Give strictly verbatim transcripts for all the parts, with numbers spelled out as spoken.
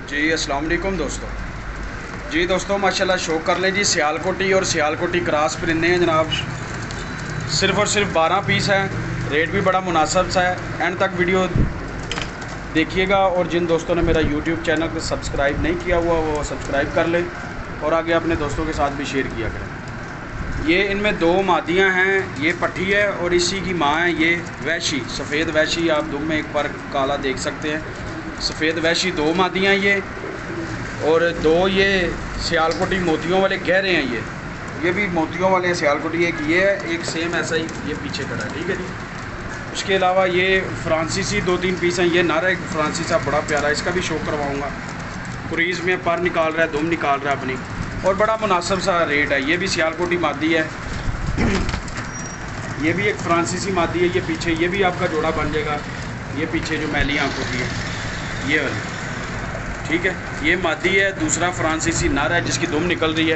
जी अस्सलाम वालेकुम दोस्तों। जी दोस्तों माशाल्लाह शौक कर लें जी, सियालकोटी और सियालकोटी क्रॉस परिंदे हैं जनाब। सिर्फ़ और सिर्फ बारह पीस हैं, रेट भी बड़ा मुनासिब सा है। एंड तक वीडियो देखिएगा और जिन दोस्तों ने मेरा यूट्यूब चैनल को सब्सक्राइब नहीं किया हुआ वो सब्सक्राइब कर लें और आगे अपने दोस्तों के साथ भी शेयर किया करें। ये इनमें दो मादियाँ हैं, ये पट्टी है और इसी की माँ है ये वैशी, सफ़ेद वैशी। आप दुम में एक बार काला देख सकते हैं, सफ़ेद वैशी दो मादियाँ ये, और दो ये सियालकोटी मोतियों वाले गहरे हैं। ये ये भी मोतियों वाले सियालकोटी, एक ये है, एक सेम ऐसा ही ये पीछे खड़ा है, ठीक है जी। उसके अलावा ये फ्रांसीसी दो तीन पीस हैं। ये नारा एक फ्रांसीसा बड़ा प्यारा है, इसका भी शो करवाऊँगा। कुरीज़ में पर निकाल रहा है, दुम निकाल रहा है अपनी, और बड़ा मुनासिब सा रेट है। ये भी सियालकोटी मादी है, ये भी एक फ्रांसीसी मादी है। ये पीछे ये भी आपका जोड़ा बन जाएगा। ये पीछे जो मैली आँखों की है ये वाली, ठीक है, ये मादी है। दूसरा फ्रांसीसी नर है जिसकी दुम निकल रही है।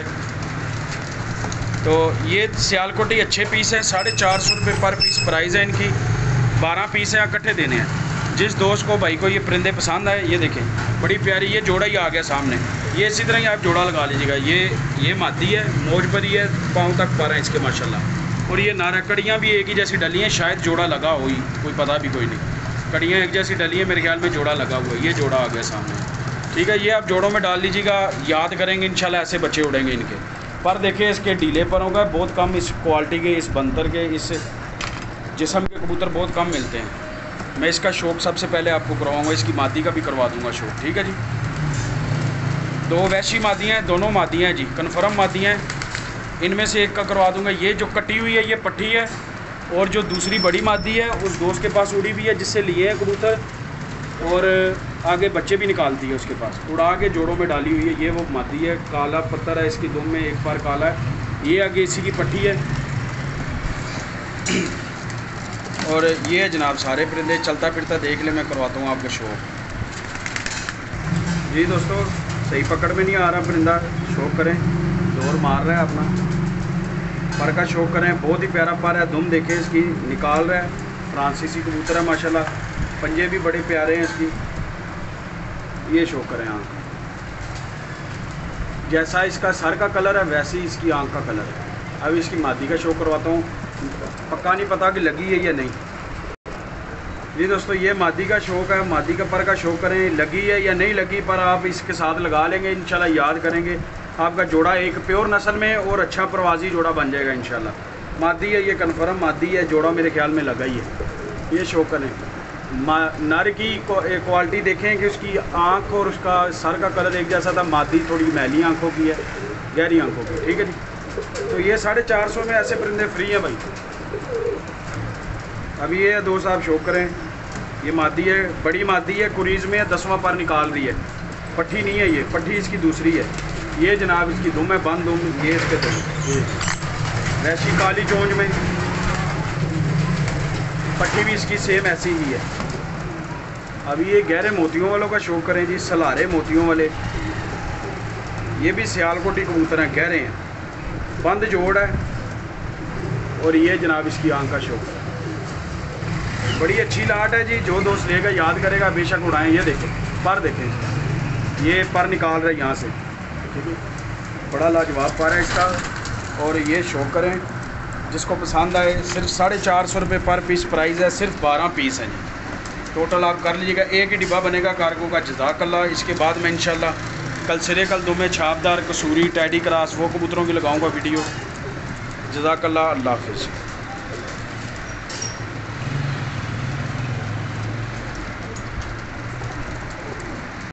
तो ये सियालकोटी अच्छे पीस है, साढ़े चार सौ रुपये पर पीस प्राइस है इनकी। बारह पीस है, इकट्ठे देने हैं। जिस दोस्त को भाई को ये परिंदे पसंद आए, ये देखें बड़ी प्यारी, ये जोड़ा ही आ गया सामने। ये इसी तरह ही आप जोड़ा लगा लीजिएगा। ये ये मादी है, मौज भरी है, पाँव तक पर है इसके माशाल्लाह। और ये नारा कड़ियाँ भी एक ही जैसी डली हैं, शायद जोड़ा लगा हो ही, कोई पता भी कोई नहीं। कड़ियाँ एक जैसी डली है, मेरे ख्याल में जोड़ा लगा हुआ है। ये जोड़ा आ गया सामने, ठीक है। ये आप जोड़ों में डाल लीजिएगा, याद करेंगे इंशाल्लाह ऐसे बच्चे उड़ेंगे इनके। पर देखिए इसके ढीले पर होगा बहुत कम, इस क्वालिटी के, इस बंतर के, इस जिस्म के कबूतर बहुत कम मिलते हैं। मैं इसका शौक सबसे पहले आपको करवाऊँगा, इसकी मादी का भी करवा दूँगा शौक, ठीक है जी। दो वैशी मादियाँ हैं, दोनों मादियाँ हैं जी, कन्फर्म मादियाँ हैं। इनमें से एक का करवा दूँगा। ये जो कटी हुई है ये पट्टी है, और जो दूसरी बड़ी मादी है उस दोस्त के पास उड़ी हुई है जिससे लिए हैं कबूतर, और आगे बच्चे भी निकालती है उसके पास, उड़ा के जोड़ों में डाली हुई है। ये वो मादी है, काला पत्थर है इसकी दुम में, एक बार काला है। ये आगे इसी की पट्टी है। और ये है जनाब सारे परिंदे, चलता फिरता देख ले, मैं करवाता हूँ आपको शौक। जी दोस्तों सही पकड़ में नहीं आ रहा परिंदा, शौक करें, जोर मार रहा है अपना, पर का शौक करें। बहुत ही प्यारा पर है, दुम देखें इसकी निकाल रहा है। फ्रांसीसी कबूतर है माशाल्लाह, पंजे भी बड़े प्यारे हैं इसकी। ये शौक करें आँख, जैसा इसका सर का कलर है वैसे ही इसकी आँख का कलर है। अब इसकी मादी का शौक करवाता हूँ, पक्का नहीं पता कि लगी है या नहीं। जी दोस्तों ये मादी का शौक है, मादी का पर का शौक करें, लगी है या नहीं लगी, पर आप इसके साथ लगा लेंगे इंशाल्लाह, याद करेंगे आपका जोड़ा एक प्योर नस्ल में और अच्छा प्रवासी जोड़ा बन जाएगा इंशाल्लाह। मादी है ये, कन्फर्म मादी है, जोड़ा मेरे ख्याल में लगा ही है। ये शौक करें। नर की क्वालिटी देखें कि उसकी आँख और उसका सर का कलर एक जैसा था। मादी थोड़ी मैली आँखों की है, गहरी आँखों की, ठीक है जी। तो ये साढ़े चार सौ में ऐसे परिंदे फ्री हैं भाई। अभी ये दोस्त आप शौक करें, ये मादी है, बड़ी मादी है, कुरीज़ में दसवां पर निकाल रही है। पट्टी नहीं है ये, पट्टी इसकी दूसरी है। ये जनाब इसकी दुम है, बंद दुम, ये इसके दुम, वैसी काली चोंच में, पट्टी भी इसकी सेम ऐसी ही है। अभी ये गहरे मोतियों वालों का शौक करें जी, सलारे मोतियों वाले। ये भी सियालकोटी कबूतर हैं, गहरे हैं, बंद जोड़ है। और ये जनाब इसकी आँख का शौक है, बड़ी अच्छी लाट है जी। जो दोस्त लेगा याद करेगा बेशक उड़ाएं। ये देखें पर, देखें ये पर निकाल रहा है यहाँ से, ठीक है, बड़ा लाजवाब पर है इसका। और ये शौक करें, जिसको पसंद आए। सिर्फ साढ़े चार सौ रुपये पर पीस प्राइस है, सिर्फ बारह पीस हैं जी। टोटल आप कर लीजिएगा, एक ही डिब्बा बनेगा कार्गो का। जज़ाकल्लाह। इसके बाद मैं इंशाल्लाह कल सिरे कल दुमे छापदार कसूरी टैडी क्रास वो कबूतरों की लगाऊंगा वीडियो। जज़ाकल्लाह, अल्लाह हाफ़िज़।